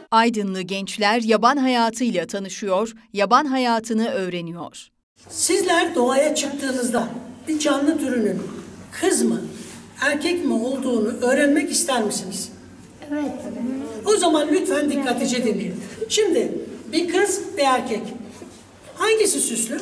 Aydınlı gençler yaban hayatıyla tanışıyor, yaban hayatını öğreniyor. Sizler doğaya çıktığınızda bir canlı türünün kız mı, erkek mi olduğunu öğrenmek ister misiniz? Evet. O zaman lütfen dikkatlice dinleyin. Şimdi bir kız, bir erkek. Hangisi süslü?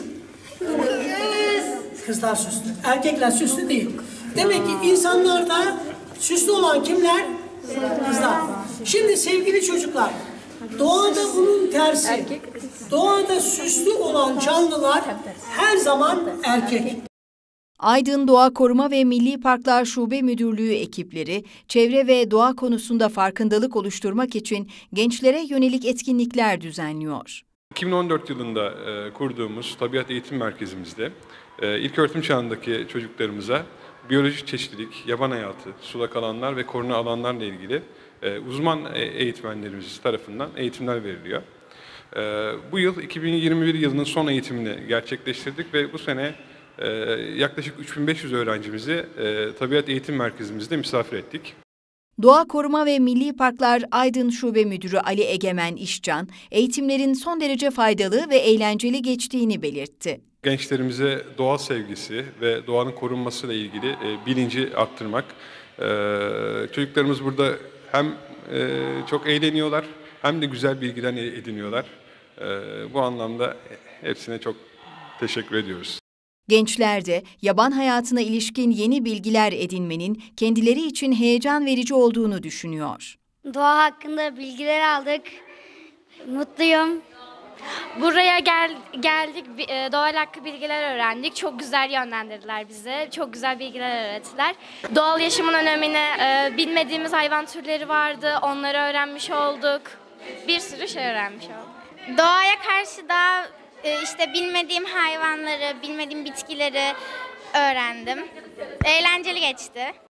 Kızlar süslü. Erkekler süslü değil. Demek ki insanlarda süslü olan kimler? Kızlar. Şimdi sevgili çocuklar, doğada bunun tersi. Doğada süslü olan canlılar her zaman erkek. Aydın Doğa Koruma ve Milli Parklar Şube Müdürlüğü ekipleri, çevre ve doğa konusunda farkındalık oluşturmak için gençlere yönelik etkinlikler düzenliyor. 2014 yılında kurduğumuz Tabiat Eğitim Merkezimizde ilköğretim çağındaki çocuklarımıza biyolojik çeşitlilik, yaban hayatı, sulak alanlar ve koruna alanlarla ilgili uzman eğitmenlerimiz tarafından eğitimler veriliyor. Bu yıl 2021 yılının son eğitimini gerçekleştirdik ve bu sene yaklaşık 3500 öğrencimizi Tabiat Eğitim Merkezimizde misafir ettik. Doğa Koruma ve Milli Parklar Aydın Şube Müdürü Ali Egemen İşcan, eğitimlerin son derece faydalı ve eğlenceli geçtiğini belirtti. Gençlerimize doğa sevgisi ve doğanın korunmasıyla ilgili bilinci arttırmak. Çocuklarımız burada hem çok eğleniyorlar hem de güzel bilgiler ediniyorlar. Bu anlamda hepsine çok teşekkür ediyoruz. Gençler de yaban hayatına ilişkin yeni bilgiler edinmenin kendileri için heyecan verici olduğunu düşünüyor. Doğa hakkında bilgiler aldık. Mutluyum. Buraya geldik, doğayla hakkı bilgiler öğrendik. Çok güzel yönlendirdiler bizi. Çok güzel bilgiler öğrettiler. Doğal yaşamın önemini, bilmediğimiz hayvan türleri vardı. Onları öğrenmiş olduk. Bir sürü şey öğrenmiş olduk. Doğaya karşı da işte bilmediğim hayvanları, bilmediğim bitkileri öğrendim. Eğlenceli geçti.